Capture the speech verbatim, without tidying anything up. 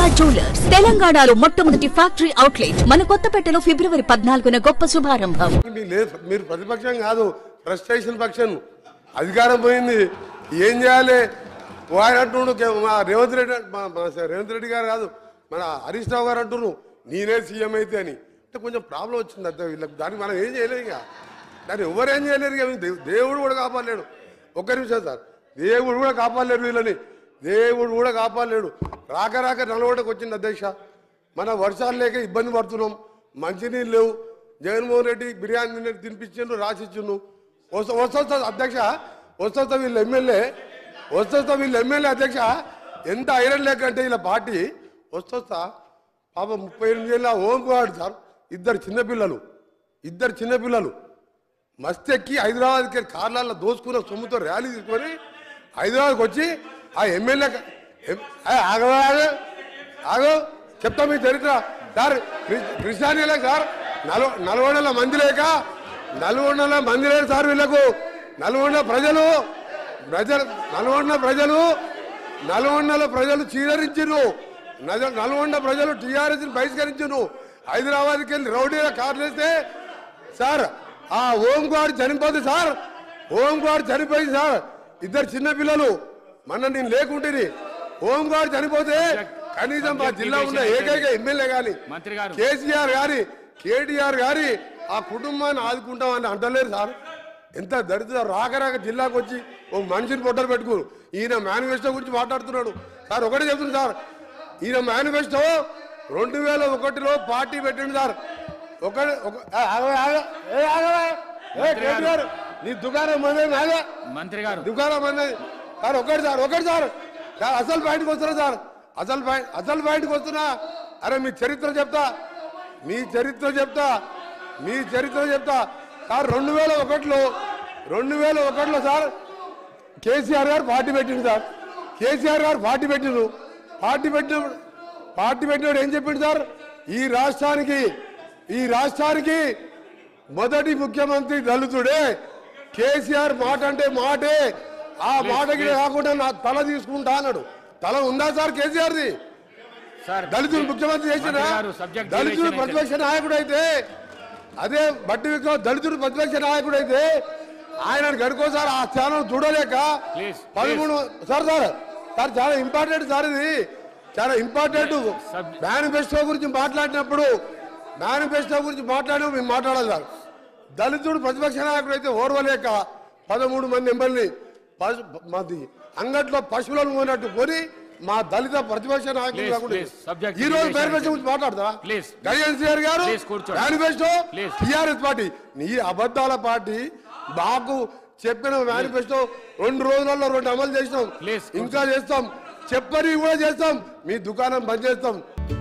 Durga jewellers తెలంగాణలో మొట్టమొదటి factory outlet మన కొత్తపేటలో ఫిబ్రవరి పద్నాలుగున గొప్ప శుభారంభం. మీరు ప్రతిపక్షం కాదు, ఫ్రస్ట్రేషన్ పక్షం. అధికారం పోయింది, ఏం చేయాలి? ఆయన అంటుండు రేవంత్ రెడ్డి, రేవంత్ రెడ్డి గారు కాదు మన హరీష్ రావు గారు అంటున్నారు నేనే సీఎం అయితే అని. అంటే కొంచెం ప్రాబ్లం వచ్చింది అంతే వీళ్ళకి. దానికి మనం ఏం చేయలేము ఇక, దాన్ని ఎవరేం చేయలేరు ఇక. దేవుడు కూడా కాపాడలేడు. ఒక్క నిమిషం సార్, దేవుడు కూడా కాపాడలేడు వీళ్ళని, దేవుడు కూడా కాపాడలేడు. రాక రాక నలవటకు వచ్చింది అధ్యక్ష. మన వర్షాలు లేక ఇబ్బంది పడుతున్నాం, మంచినీళ్ళు లేవు. జగన్మోహన్ రెడ్డి బిర్యానీ తినిపించిండు, రాసిచ్చిండు. వస్తా వస్తా అధ్యక్ష, వస్తా వీళ్ళ ఎమ్మెల్యే వస్తా వీళ్ళ ఎమ్మెల్యే అధ్యక్ష ఎంత ఐరన్ లేక అంటే వీళ్ళ పార్టీ వస్తా పాప ముప్పై ఎనిమిది ఏళ్ళ ఓంకువాడు సార్. ఇద్దరు చిన్నపిల్లలు ఇద్దరు చిన్నపిల్లలు మస్తెక్కి హైదరాబాద్కి కార్లలో దోసుకున్న సొమ్ముతో ర్యాలీ తీసుకొని హైదరాబాద్కి వచ్చి ఆ ఎమ్మెల్యే ఆగో ఆగో ఆగో చెప్తా మీ చరిత్ర సార్. కృష్ణానీలే సార్ నల నల్గొండల మంది లేక నల్గొండల మంది లేక సార్ వీళ్ళకు. నల్గొండ ప్రజలు ప్రజలు నల్గొండ ప్రజలు నల్గొండల ప్రజలు చీదరించిరు. నల్గొండ ప్రజలు టీఆర్ఎస్ బహిష్కరించును. హైదరాబాద్కి వెళ్ళి రౌడీల కార్లు వేస్తే సార్ ఆ ఓంగాడు చనిపోతుంది సార్. ఓంగాడు చనిపోయింది సార్. ఇద్దరు చిన్నపిల్లలు మొన్న నేను లేకుంటే ఓంగాడు చనిపోతే కనీసం మా జిల్లా ఉన్న ఏకైక ఎమ్మెల్యే కానీ కేసీఆర్ గారి కేటీఆర్ గారి ఆ కుటుంబాన్ని ఆదుకుంటామని అంటలేరు సార్. ఎంత దరిద్ర రాక రాక జిల్లాకు వచ్చి ఓ మనిషిని పొట్టలు పెట్టుకోరు. ఈయన మేనిఫెస్టో గురించి మాట్లాడుతున్నాడు సార్. ఒకటే చెప్తుంది సార్, ఈయన మేనిఫెస్టో రెండు వేల ఒకటిలో పార్టీ పెట్టిండు సార్. ఒక కేటీఆర్ నీ దుకాణం మంది మంత్రి గారు దుకాణం మంది సార్. ఒకటి సార్ ఒకటి సార్ సార్ అసలు పాయింట్కి వస్తున్నా సార్. అసలు పాయింట్ అసలు పాయింట్కి వస్తున్నా. అరే మీ చరిత్ర చెప్తా మీ చరిత్ర చెప్తా మీ చరిత్ర చెప్తా సార్. రెండు వేల ఒకటిలో రెండు వేల ఒకటిలో సార్ కేసీఆర్ గారు పార్టీ పెట్టిండు సార్. కేసీఆర్ గారు పార్టీ పెట్టిండు. పార్టీ పెట్టిన పార్టీ పెట్టినప్పుడు ఏం చెప్పిండు సార్, ఈ రాష్ట్రానికి ఈ రాష్ట్రానికి మొదటి ముఖ్యమంత్రి దళితుడే. కేసీఆర్ మాట అంటే మాటే, ఆ మాటకి కాకుండా నా తల తీసుకుంటా అన్నాడు. తల ఉందా సార్ కేసీఆర్ది? దళితుడు ముఖ్యమంత్రి చేసిన దళితుడు ప్రతిపక్ష నాయకుడు అయితే, అదే బట్టి విక్రమ్ దళితుడు ప్రతిపక్ష నాయకుడు అయితే ఆయన గడుకో సార్ ఆ స్థానం చూడలేక పదమూడు సార్ సార్ సార్ చాలా ఇంపార్టెంట్ సార్. ఇది చాలా ఇంపార్టెంట్. మేనిఫెస్టో గురించి మాట్లాడినప్పుడు మేనిఫెస్టో గురించి మాట్లాడినప్పుడు మేము మాట్లాడాలి సార్. దళితుడు ప్రతిపక్ష నాయకుడు అయితే ఓర్వలేక పదమూడు మంది ఎమ్మెల్యేని మాది అంగట్లో పశువులను కొన్నట్టు కొని మా దళిత ప్రతిపక్ష నాయకులు కాకుండా ఈ రోజు మేనిఫెస్టో గురించి మాట్లాడతా గడియన్ గారు మేనిఫెస్టో టీఆర్ఎస్ పార్టీ నీ అబద్ధాల పార్టీ. మాకు చెప్పిన మేనిఫెస్టో రెండు రోజులలో రెండు అమలు చేసినాం, ఇంకా చేస్తాం, చెప్పని కూడా చేస్తాం. మీ దుకాణం బంద్ చేస్తాం.